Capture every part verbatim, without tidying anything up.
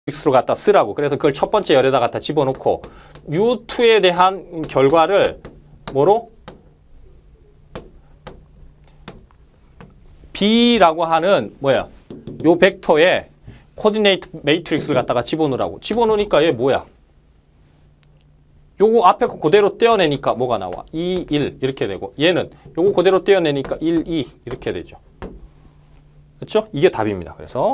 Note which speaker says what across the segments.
Speaker 1: x로 갖다 쓰라고. 그래서 그걸 첫 번째 열에다 갖다 집어넣고 유 투에 대한 결과를 뭐로? B라고 하는 뭐야? 요 벡터에 코디네이트 매트릭스를 갖다가 집어넣으라고. 집어넣으니까 얘 뭐야? 요거 앞에 거 그대로 떼어내니까 뭐가 나와? 이, 일 이렇게 되고 얘는 요거 그대로 떼어내니까 일, 이 이렇게 되죠. 그렇죠? 이게 답입니다. 그래서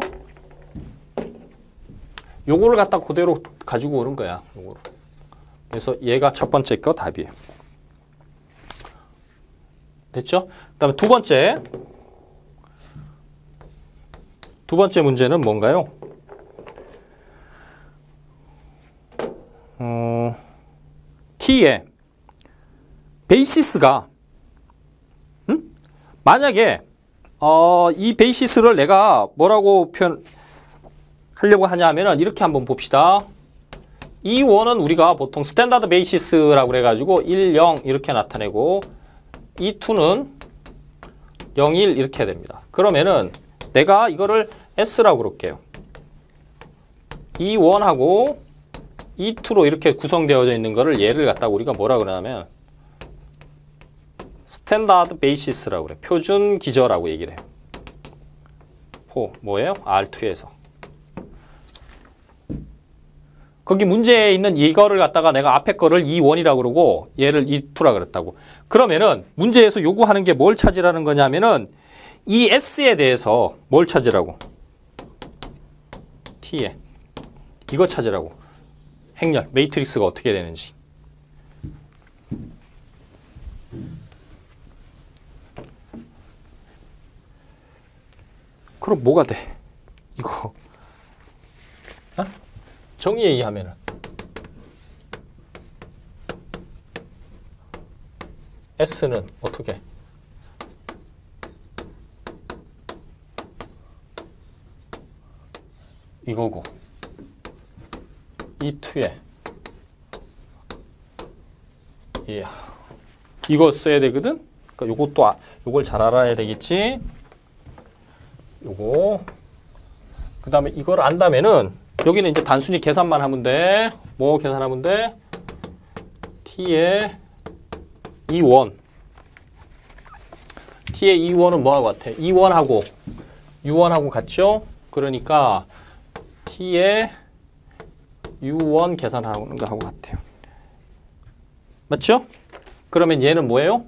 Speaker 1: 요거를 갖다 그대로 가지고 오는 거야. 요거를. 그래서 얘가 첫 번째 거 답이에요. 됐죠? 그 다음에 두 번째. 두 번째 문제는 뭔가요? 어, T의 베이시스가 음? 만약에 어, 이 베이시스를 내가 뭐라고 표현 하려고 하냐면은 이렇게 한번 봅시다. 이 원은 우리가 보통 스탠다드 베이시스라고 그래가지고 일, 영 이렇게 나타내고 이 투는 영, 일 이렇게 됩니다. 그러면은 내가 이거를 S라고 그럴게요. 이 원하고 이 투로 이렇게 구성되어져 있는 거를 얘를 갖다가 우리가 뭐라 그러냐면 스탠다드 베이시스라고 그래. 표준 기저라고 얘기를 해요. 포 뭐예요? 알 투에서. 거기 문제에 있는 이거를 갖다가 내가 앞에 거를 이 원이라고 그러고 얘를 이 투라 그랬다고. 그러면은 문제에서 요구하는 게 뭘 찾으라는 거냐면은 이 S에 대해서 뭘 찾으라고? T에. 이거 찾으라고. 행렬, 매트릭스가 어떻게 되는지. 그럼 뭐가 돼? 이거. 어? 정의에 의하면은. S는 어떻게? 이거고 이 투에 예. 이거 써야 되거든. 그러니까 요것도 아, 요걸 잘 알아야 되겠지. 요거 그 다음에 이걸 안다면은 여기는 이제 단순히 계산만 하면 돼. 뭐 계산하면 돼? T의 이 원 T의 이 원은 뭐하고 같아? 이 원하고 유 원하고 같죠? 그러니까 T의 유 원 계산하는 거하고 같아요. 맞죠? 그러면 얘는 뭐예요?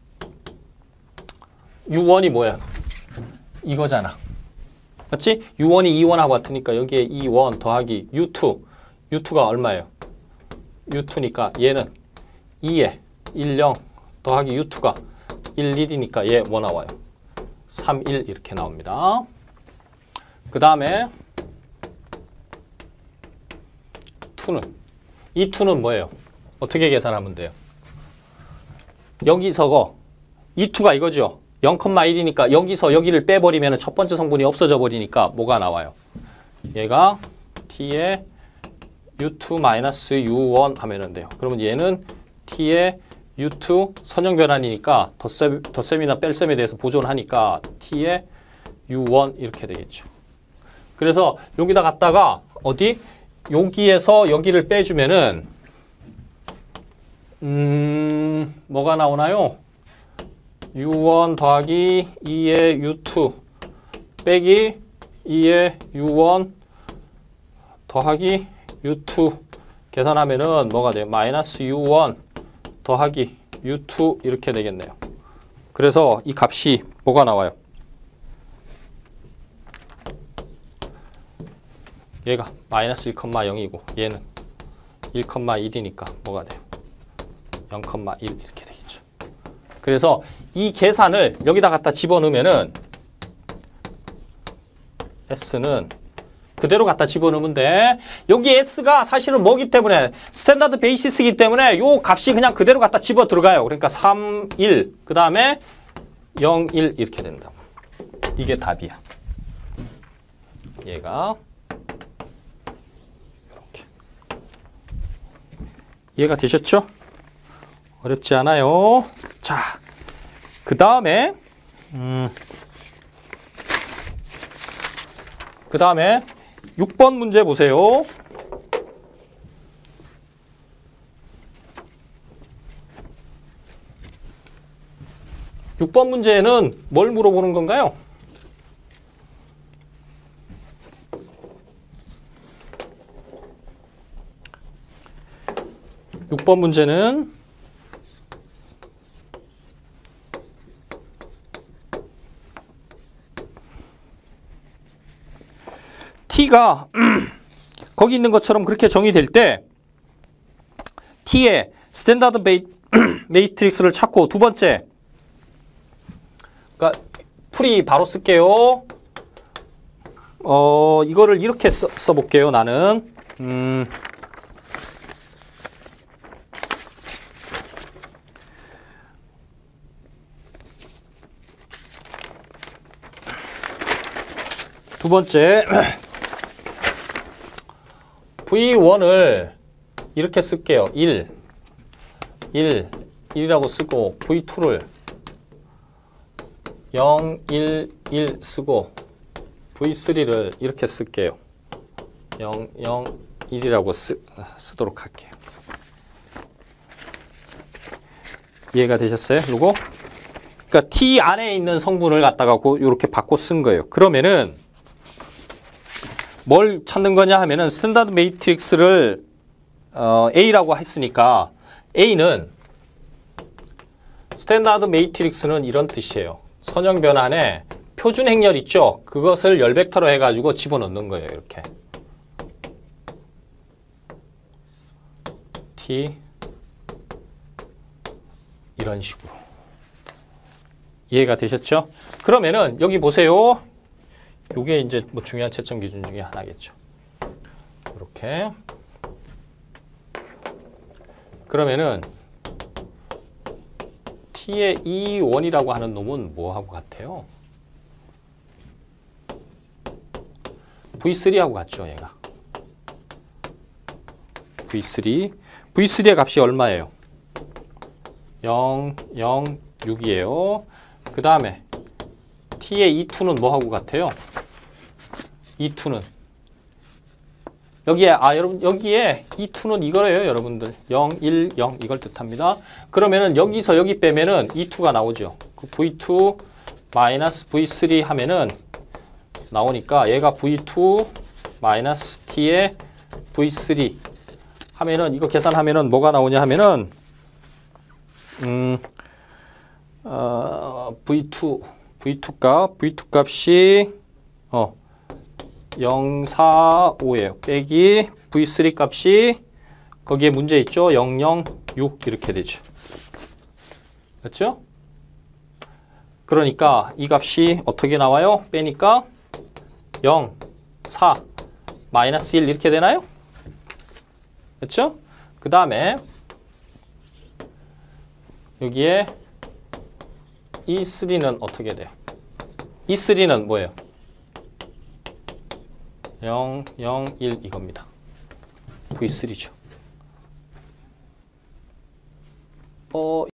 Speaker 1: 유 원이 뭐야? 이거잖아. 맞지? 유 원이 이 원하고 같으니까 여기에 이 원 더하기 유 투. 유 투가 얼마예요? 유 투니까 얘는 이에 일, 영 더하기 유 투가 일, 일이니까 얘 뭐 나와요? 삼, 일 이렇게 나옵니다. 그 다음에 투는 이 투는 뭐예요? 어떻게 계산하면 돼요? 여기서거 이 투가 이거죠. 영, 일이니까 여기서 여기를 빼버리면 첫 번째 성분이 없어져 버리니까 뭐가 나와요? 얘가 T의 유 투 마이너스 유 원 하면 돼요. 그러면 얘는 T의 유 투 선형 변환이니까 덧셈, 덧셈이나 뺄셈에 대해서 보존하니까 T의 유 원 이렇게 되겠죠. 그래서 여기다 갖다가 어디? 여기에서 여기를 빼주면은 음 뭐가 나오나요? 유 원 더하기 이의 유 투 빼기 이의 유 원 더하기 유 투 계산하면은 뭐가 돼요? 마이너스 유 원 더하기 유 투 이렇게 되겠네요. 그래서 이 값이 뭐가 나와요? 얘가 마이너스 일, 영이고 얘는 일, 일이니까 뭐가 돼요? 영, 일 이렇게 되겠죠. 그래서 이 계산을 여기다 갖다 집어넣으면은 S는 그대로 갖다 집어넣으면 돼. 여기 S가 사실은 뭐기 때문에 스탠다드 베이시스이기 때문에 요 값이 그냥 그대로 갖다 집어 들어가요. 그러니까 삼, 일 그 다음에 영, 일 이렇게 된다. 이게 답이야. 얘가 이렇게 이해가 되셨죠? 어렵지 않아요. 자, 그 다음에 음, 그 다음에 육 번 문제 보세요. 육 번 문제는 뭘 물어보는 건가요? 육 번 문제는 T가 거기 있는 것처럼 그렇게 정의될 때 T의 스탠다드 메이, 메이트릭스를 찾고 두 번째, 그러니까 풀이 바로 쓸게요. 어 이거를 이렇게 써, 써볼게요. 나는 음, 두 번째 브이 원을 이렇게 쓸게요. 일, 일, 일이라고 쓰고 브이 투를 영, 일, 일 쓰고 브이 쓰리를 이렇게 쓸게요. 영, 영, 일이라고 쓰, 쓰도록 할게요. 이해가 되셨어요? 그리고 그러니까 T 안에 있는 성분을 갖다가 이렇게 바꿔 쓴 거예요. 그러면은 뭘 찾는 거냐 하면은 스탠다드 매트릭스를 어, A라고 했으니까 A는 스탠다드 매트릭스는 이런 뜻이에요. 선형 변환에 표준 행렬 있죠? 그것을 열 벡터로 해가지고 집어넣는 거예요. 이렇게 T 이런 식으로. 이해가 되셨죠? 그러면은 여기 보세요. 요게 이제 뭐 중요한 채점 기준 중에 하나겠죠. 이렇게. 그러면은 T의 이 원이라고 하는 놈은 뭐하고 같아요? 브이 쓰리하고 같죠, 얘가. 브이 쓰리. 브이 쓰리의 값이 얼마예요? 영, 영, 육이에요. 그 다음에 T의 이 투는 뭐하고 같아요? 이 투는 여기에 아 여러분 여기에 이 투는 이거래요, 여러분들. 영, 일, 영 이걸 뜻합니다. 그러면은 여기서 여기 빼면은 이 투가 나오죠. 그 브이 투 마이너스 브이 쓰리 하면은 나오니까 얘가 브이 투 마이너스 T의 브이 쓰리 하면은 이거 계산하면은 뭐가 나오냐 하면은 음 어, 브이 투 브이 투 값 브이 투 값이 어 영, 사, 오예요. 빼기 브이 쓰리 값이 거기에 문제 있죠? 영, 영, 육 이렇게 되죠. 됐죠? 그러니까 이 값이 어떻게 나와요? 빼니까 영, 사, 마이너스 일 이렇게 되나요? 됐죠? 그 다음에 여기에 이 쓰리는 어떻게 돼요? 이 쓰리는 뭐예요? 영, 영, 일 이겁니다. 브이 쓰리죠. 어,